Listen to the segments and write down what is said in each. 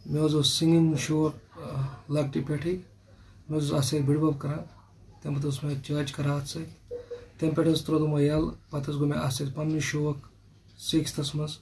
مے singing شوق لکٹی پہ مے ات سی بڑ بب کران تمہ پتہ مے چاچ کران ات سی تمہ پہ ترو مے یل پتہ گو مے ات سی پن شوق 6th مز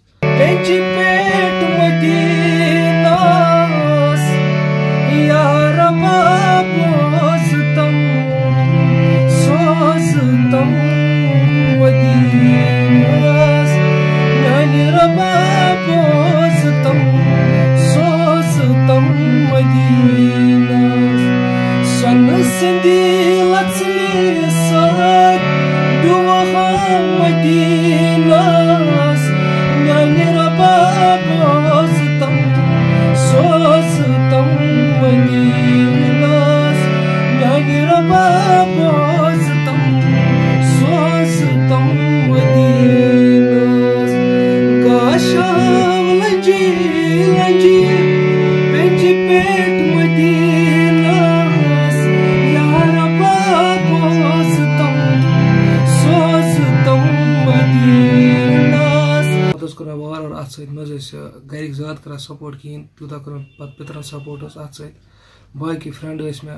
گھرک زیادہ کران سپورٹ کہین تیوتہ کور پتہ پترن سپورٹ ات سی باقی فرینڈ مے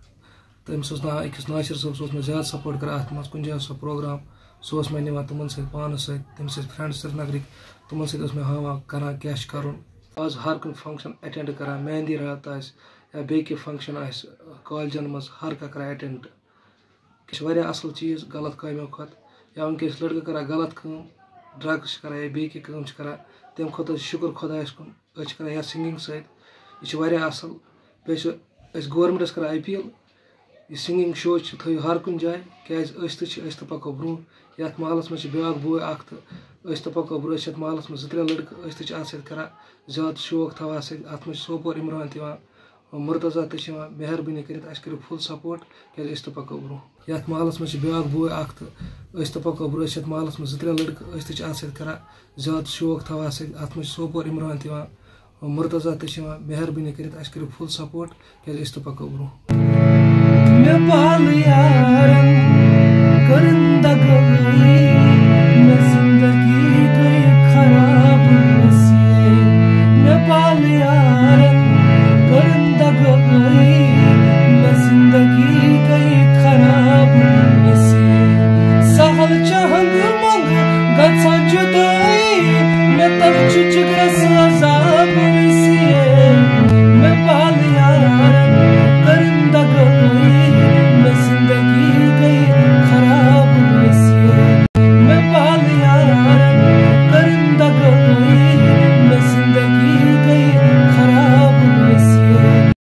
تمس ناو اکس ناصر صاحب مے زیادہ سپورٹ کران ات مز کن جائے سو پروگرام سہ مے نوان تمن ست پانس ست تم سی فرینڈ سرینگرک تمن ست مے ہاوان کران کیا کرن آز ہر کن فنکشن اٹینڈ کران مہندی رات یا بیٚیہِ فنکشن کالجن مز ہر کانٛہہ کران اٹینڈ یہ اصل چیز غلط کامیو کھت یا ونکس لڑکہ کران غلط کام ڈرگس کران یا بیٚیہِ کینٛہہ کٲم کران تمہ کھۄتہٕ شکر خدایس کن أسۍ کران یتھ سنگنگ ست یہ اصل بیٚیہِ گورمنٹس کران اپیل یہ سنگنگ شو تھو ہر کن جائے کیاز أسۍ تہِ پکو برونٛہہ یتھ محلس مز بیاکھ بوے اکھ تو أسۍ تہِ پکو برونٛہہ أسۍ یتھ محلس مز 2-3 لڑکہ أسۍ تہِ چھِ اتھ سۭتۍ کران زیادٕ شوق تھاوان اتھ سۭتۍ اتھ مز سوپور عمران تہِ یِوان مرتضی تہِ چھِ یِوان مہربٲنی کٔرِتھ اَسہِ کٔرِو فُل سپورٹ کیازِ أسۍ تہِ پکو برونٛہہ یتھ محلس مز بیاکھ بوے اکھ تو أسۍ تہِ پکو برونٛہہ أسۍ یتھ محلس مز 2-3 لڑکہ أسۍ تہِ چھِ اتھ سۭتۍ کران زیادٕ شوق تھاوان اتھ سۭتۍ اتھ مز سوپور عمران تہِ یِوان مرتضی تہِ چھِ یِوان مہربٲنی کٔرِتھ اَسہِ کٔرِو فُل سپورٹ کیازِ أسۍ تہِ پکو برونٛہہ